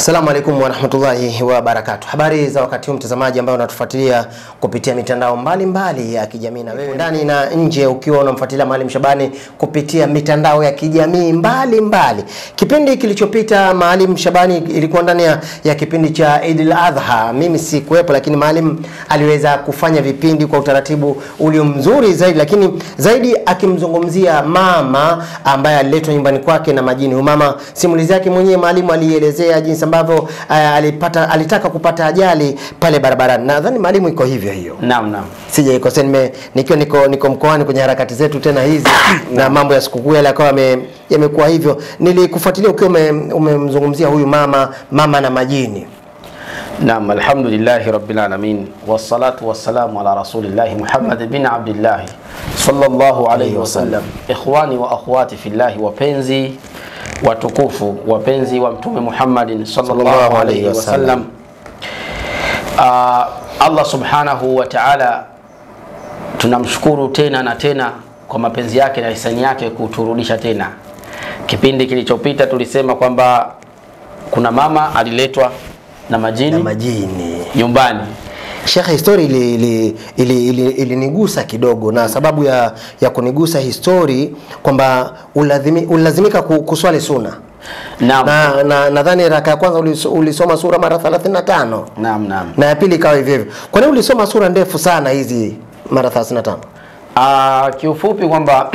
Assalamu alaikum wa rahmatullahi wa barakatuh. Habari za wakati huu mtazamaji ambao unatufuatilia kupitia mitandao mbalimbali ya kijamii, na wewe ndani na nje ukiwa unamfuatilia Maalim Shabani kupitia mitandao ya kijamii mbalimbali. Kipindi kilichopita Maalim Shabani ilikuwa ndani ya kipindi cha Eid al-Adha. Mimi sikuwepo, lakini Maalim aliweza kufanya vipindi kwa utaratibu ulio mzuri zaidi, lakini zaidi akimzungumzia mama ambaye aliletwa nyumbani kwake na majini. Mama simulizi yake mwenyewe Maalim alielezea jinsi ambavyo alitaka kupata ajali pale barabarani. Nadhani Maalim iko hivyo hiyo. Naam. Sijaikosea, niko mkoani kwenye harakati zetu tena hizi na mambo ya sikukuu yale akawa yamekuwa hivyo. Nilikufuatilia ukiwa umemzungumzia huyu mama na majini. Naam, alhamdulillahi rabbil alamin wassalatu wassalamu ala rasulillahi Muhammad bin Abdullah sallallahu alayhi wasallam. Ikhwani wa akhwati fillahi, wapenzi watukufu, wapenzi wa Mtume Muhammadin sallallahu alayhi wasallam. Allah subhanahu wa ta'ala tunamshukuru tena na tena kwa mapenzi yake na hisani yake kuturudisha tena. Kipindi kilichopita tulisema kwamba kuna mama aliletwa na majini nyumbani. Sheikh, history ilinigusa kidogo, na sababu ya kunigusa history kwamba ulazimika kuswali sunna. Naam. Na nadhani raka ya kwanza ulisoma sura mara 35. Naam. Na ya pili ikawa hivyo hivyo. Kwa nini ulisoma sura ndefu sana hizi mara 35? Kiufupi kwamba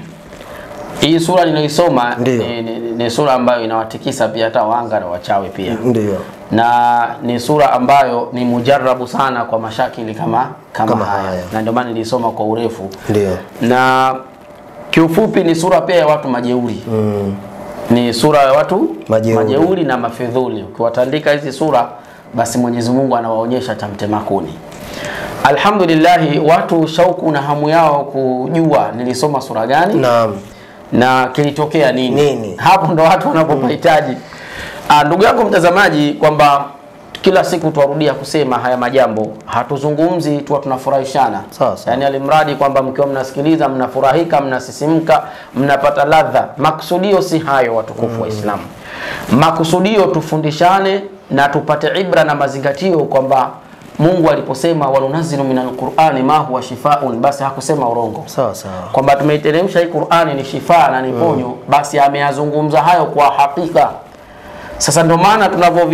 hii sura ninaisoma ni sura ambayo inawatikisa pia hata wanga na wachawi pia. Ndio. Na ni sura ambayo ni mujarabu sana kwa mashakili kama haya. Na ndio maana nilisoma kwa urefu. Ndio. Na kiufupi ni sura pia ya watu majeuri. Ni sura ya watu majeuri na mafidhuli. Ukiwatandika hizi sura basi Mwenyezi Mungu anawaonyesha tamtemakuni. Alhamdulillah, watu shauku na hamu yao kujua nilisoma sura gani. Naam. Na kilitokea nini? Hapo ndo watu wanapopahitaji. Ndugu yangu mtazamaji, kwamba kila siku tuarudia kusema haya majambo, hatuzungumzi tu tunafurahishana. Yani alimradi kwamba mkiwa mnasikiliza mnafurahika, mnasisimka, mnapata ladha. Makusudio si hayo, watukufu wa Islam. Makusudio tufundishane na tupate ibra na mazingatio, kwamba Mungu aliposema wanunazilu minal Qur'ani ma huwa shifaa'un, basi hakusema urongo. Sawa. Kwamba tumeiteremsha hii Qur'ani ni shifa na ni ponyo, basi ameyazungumza hayo kwa hakika. Sasa ndio maana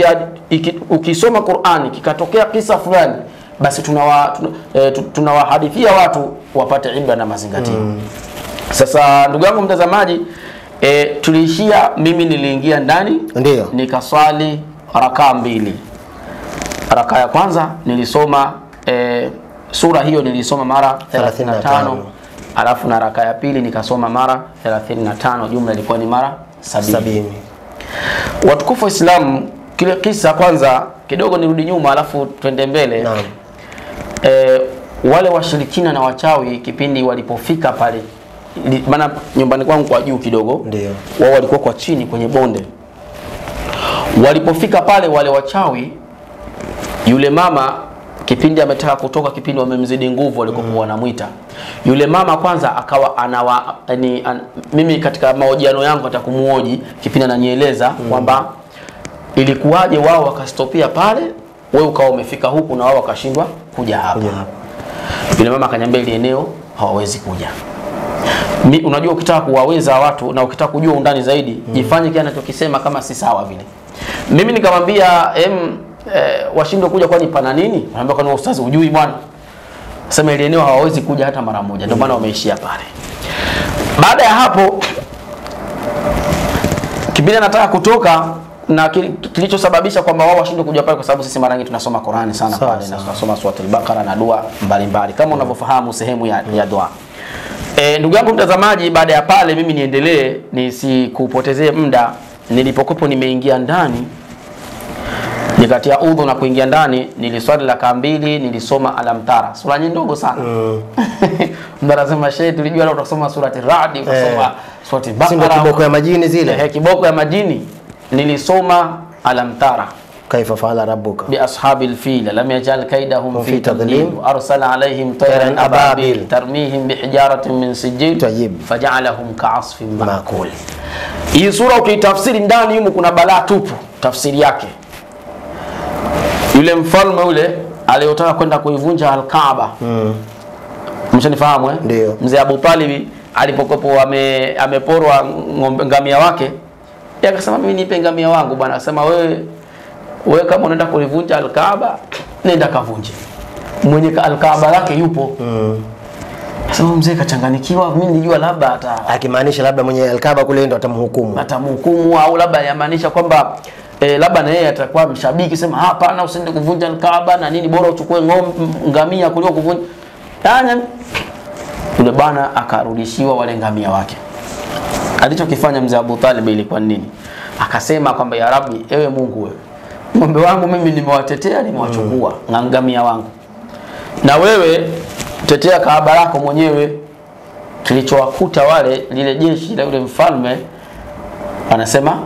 ukisoma Qur'ani kikatokea kisa fulani, basi tunawahadithia watu wapate ibra na mazingatio. Sasa ndugu yangu mtazamaji, tuliishia, mimi niliingia ndani, ndio nikaswali rakaa 2. Raka ya kwanza nilisoma sura hiyo nilisoma mara 35, alafu na raka ya pili nikasoma mara 35, jumla ilikuwa ni mara 70. Watukufu wa Islam, kile kisa kwanza kidogo nirudi nyuma alafu twende mbele. Naam. Wale washirikina na wachawi kipindi walipofika pale, maana nyumbani kwangu kwa juu kidogo, ndio wao walikuwa kwa chini kwenye bonde. Walipofika pale wale wachawi, yule mama kipindi ametaka kutoka, kipindi wamemzidi nguvu walikokuwa wanamuita, yule mama kwanza akawa mimi katika mahojiano yangu hata kumuoji kipindi ananieleza kwamba ilikuwaje wao wakastopia pale, wewe ukawa umefika huku na wao wakashindwa kuja hapa. Yule mama akaniambia ile eneo hawawezi kuja. Unajua, ukitaka kuwaweza watu na ukitaka kujua undani zaidi, jifanye kile anachokisema kama si sawa vile. Mimi nikamwambia washindwe kuja kwani pana nini? Anambia kwa ustazi hujui bwana. Sema ile eneo hawawezi kuja hata mara moja. Ndio maana wameishia pale. Baada ya hapo kibida nataka kutoka, na kilichosababisha kwamba wao washindwe kuja pale kwa sababu sisi mara nyingi tunasoma Qur'ani sana pale, na tunasoma sura al-Baqara na dua mbalimbali kama unavyofahamu sehemu ya dua. Ndugu yangu mtazamaji, baada ya pale mimi niendelee nisikupotezee muda. Nilipokuwa nimeingia ndani, nikatia udhu na kuingia ndani, niliswali raka 2, nilisoma Alamtara, sura ndogo sana. Mnasema shehe, tulijua leo tutasoma surati Ra'd, utasoma surati Baqara, kiboko ya majini zile. Kiboko ya majini nilisoma Alamtara. Kaifa fa'ala rabbuka bi ashabil fil lam yaj'al kaydahum fi tadlil wa arsala alayhim tayran ababil tarmihim bihijaratin min sijil faj'alahum ka'asfin ma'kul. Hii sura ukitafsiri ndani huko kuna balaa tupu, tafsiri yake Yule mfalme yule aliyotaka kwenda kuivunja Al-Kaaba. Mshanifahamu Ndio. Mzee Abu Talib alipokopo ameporwa ngamia wake, yeye akasema mimi nipe ngamia wangu bwana. Akasema wewe kama unaenda kulivunja Al-Kaaba, nenda kavunje. Mwenye Al-Kaaba lake yupo. Sasa mzee kachanganikiwa, mimi nilijua labda akimaanisha labda mwenye Al-Kaaba kule ndo atamhukumu au labda yamaanisha kwamba labda na yeye atakuwa mshabiki, sema hapana usiende kuvunja Al-Kaaba na nini, bora uchukue ngamia kuliko kuvunja. Yani yule bwana akarudishiwa wale ngamia wake. Alichokifanya mzee Abu Talib ilikuwa nini? Akasema kwamba ya Rabbi, ewe Mungu wewe, ng'ombe wangu mimi nimewatetea, nimewachukua ngamia wangu, na wewe tetea Kaaba lako mwenyewe. Kilichowakuta wale lile jeshi la yule mfalme, anasema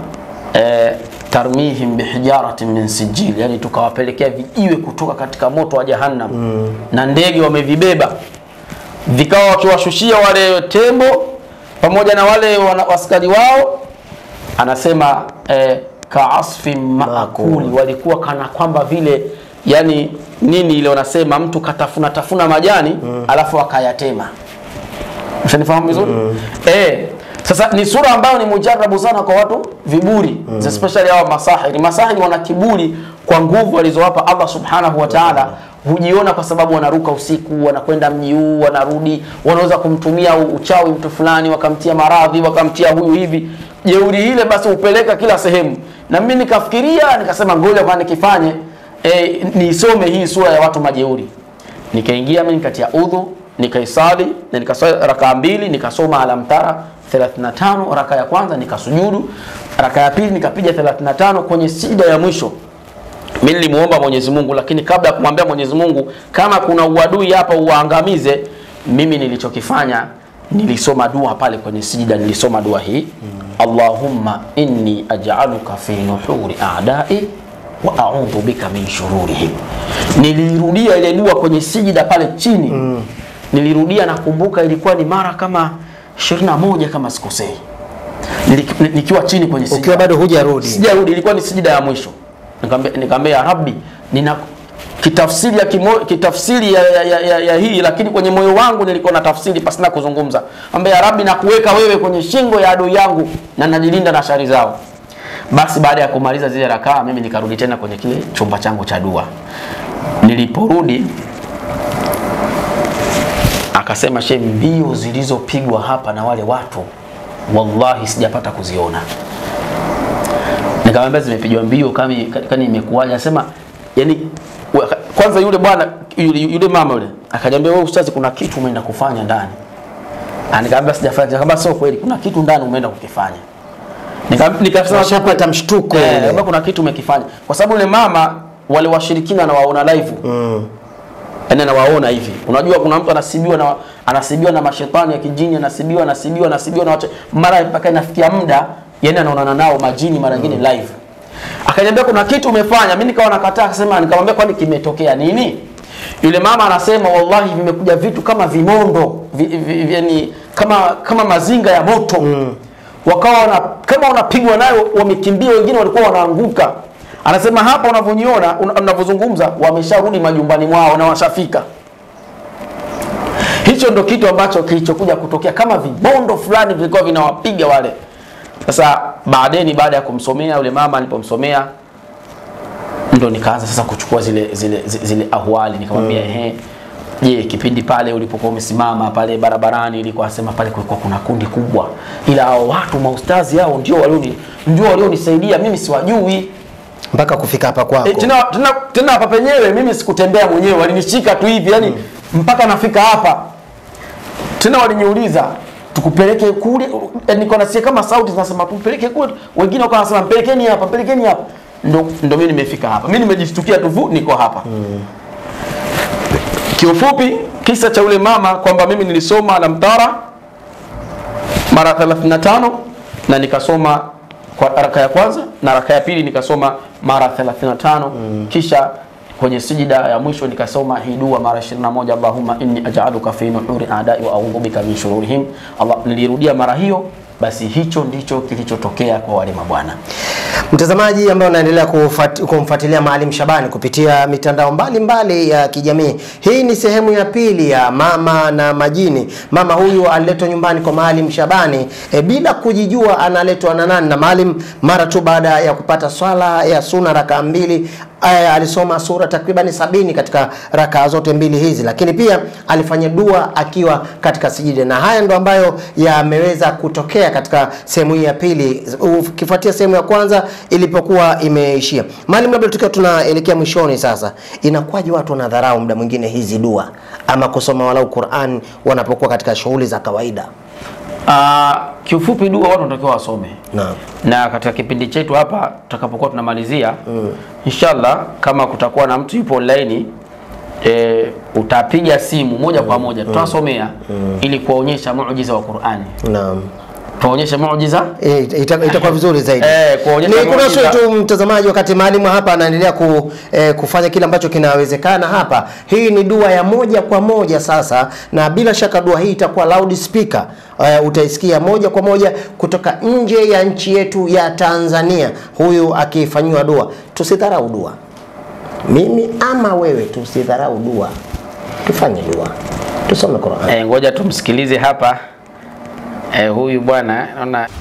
tarmihim bihijaratin min sijil, yani tukawapelekea vijiwe kutoka katika moto wa jahannam na ndege wamevibeba, vikawa wakiwashushia wale tembo pamoja na wale askari wao. Anasema kaasfi maakuli, walikuwa kana kwamba vile, yani nini ile wanasema mtu katafuna majani alafu akayatema. Mshanifahamu vizuri? Sasa ni sura ambayo ni mujarabu sana kwa watu viburi, especially hao masahiri. Masahiri wana kiburi kwa nguvu alizowapa Allah Subhanahu wa Ta'ala. Hujiona kwa sababu wanaruka usiku, wanakwenda mji huu, wanarudi, wanaweza kumtumia uchawi mtu fulani, wakamtia maradhi, wakamtia huyu hivi. Jeuri ile basi upeleka kila sehemu. Na mimi nikafikiria, nikasema ngoja kwa nikifanye nisome hii sura ya watu majeuri. Nikaingia mimi nikatia udhu, nikaisali na nikasali rakaa 2, nikasoma Alam Tara 35 raka ya kwanza, nikasujudu raka ya pili nikapiga 35. Kwenye sijda ya mwisho mimi nilimuomba Mwenyezi Mungu, lakini kabla ya kumwambia Mwenyezi Mungu kama kuna uadui hapa uangamize, mimi nilichokifanya nilisoma dua pale kwenye sijda. Nilisoma dua hii, Allahumma inni aj'aluka fi nuhuri a'da'i wa a'udhu bika min shururihim. Nilirudia ile dua kwenye sijda pale chini. Nilirudia, nakumbuka ilikuwa ni mara kama 21 kama sikosei. Nikiwa chini kwenye sijda. Ukiwa bado hujarudi. Sijarudi, ilikuwa ni sijda ya mwisho. Nikamwambia ya Rabbi, nina kitafsiri ya hii, lakini kwenye moyo wangu nilikuwa na tafsiri pasina kuzungumza. Nikamwambia ya Rabbi, nakuweka wewe kwenye shingo ya adui yangu na najilinda na shari zao. Basi baada ya kumaliza zile rakaa, mimi nikarudi tena kwenye kile chumba changu cha dua. Niliporudi akasema, shehe, mbio zilizopigwa hapa na wale watu wallahi sijapata kuziona. Nikamwambia zimepigwa mbio kama imekuwaje? Anasema yani, kwanza yule bwana yule mama yule akaniambia, wewe ustazi, kuna kitu umeenda kufanya ndani. Nikamwambia sijafanya. Kama sio kweli, kuna kitu ndani umeenda kukifanya. Nikasema shapata mshtuko, kama kuna kitu umekifanya, kwa sababu yule mama wale washirikina na waona live. Yaani anawaona hivi. Unajua kuna mtu anasibiwa na mashetani ya kijini, anasibiwa na watu, mara mpaka inafikia muda yani anaonana nao majini mara nyingine live. Akaniambia kuna kitu umefanya. Mimi nikawa nakataa, akasema, nikamwambia kwani kimetokea nini? Yule mama anasema wallahi vimekuja vitu kama vimondo, yani kama mazinga ya moto. Wakawa kama wanapigwa nayo, wamekimbia, wengine walikuwa wanaanguka. Anasema hapa unavyoniona, unavyozungumza, wamesharudi majumbani mwao na washafika. Hicho ndo kitu ambacho kilichokuja kutokea, kama vibondo fulani vilikuwa vinawapiga wale. Sasa baada ya kumsomea yule mama, alipomsomea ndo nikaanza sasa kuchukua zile ahwali. Nikamwambia je, kipindi pale ulipokuwa umesimama pale barabarani, ilikuwa asema pale kulikuwa kuna kundi kubwa, ila hao watu maustazi hao ndio walionisaidia, mimi siwajui mpaka kufika hapa kwako. Tena hapa penyewe mimi sikutembea mwenyewe, walinishika tu hivi yani mpaka nafika hapa. Tena waliniuliza tukupeleke kule, niko nasikia kama sauti zinasema tupeleke kule, wengine wakawa wanasema mpelekeni hapa. Ndo mimi nimefika hapa. Mimi nimejishtukia tu niko hapa. Kiufupi kisa cha ule mama kwamba mimi nilisoma Alam Tara mara 35 na nikasoma kwa raka ya kwanza na raka ya pili nikasoma mara 35. Kisha kwenye sijida ya mwisho nikasoma hii dua mara 21, Allahumma inni aj'aluka fi nuhuri a'da'i wa a'udhu bika min shururihim. Allah, nilirudia mara hiyo basi hicho ndicho kilichotokea kwa wale mabwana. Mtazamaji ambaye unaendelea kumfuatilia Maalim Shabani kupitia mitandao mbalimbali ya kijamii, hii ni sehemu ya pili ya Mama na Majini. Mama huyu aliletwa nyumbani kwa Maalim Shabani bila kujijua analetwa na nani, na Maalim mara tu baada ya kupata swala ya sunna rakaa 2 alisoma sura takriban 70 katika rakaa zote mbili hizi, lakini pia alifanya dua akiwa katika sijida, na haya ndo ambayo yameweza kutokea katika sehemu hii ya pili ukifuatia sehemu ya kwanza ilipokuwa imeishia. Maalim, labda tukiwa tunaelekea mwishoni sasa, inakuwaje watu wanadharau muda mwingine hizi dua ama kusoma walau Qur'an wanapokuwa katika shughuli za kawaida? Kiufupi dua watu wanatakiwa wasome. Naam. Na katika kipindi chetu hapa tutakapokuwa tunamalizia, inshallah kama kutakuwa na mtu yupo online, utapiga simu moja kwa moja tutasomea ili kuonyesha muujiza wa Qur'ani. Naam. Tuonyeshe muujiza, itakuwa vizuri zaidi. Kuonyesha ni kuna sio tu mtazamaji, wakati Maalim hapa anaendelea kufanya kile ambacho kinawezekana hapa. Hii ni dua ya moja kwa moja sasa, na bila shaka dua hii itakuwa loud speaker. Utaisikia moja kwa moja kutoka nje ya nchi yetu ya Tanzania, huyu akifanywa dua. Tusidharau dua, mimi ama wewe, tusidharau dua, tufanye dua, tusome Qur'an. Ngoja tumsikilize hapa huyu bwana, naona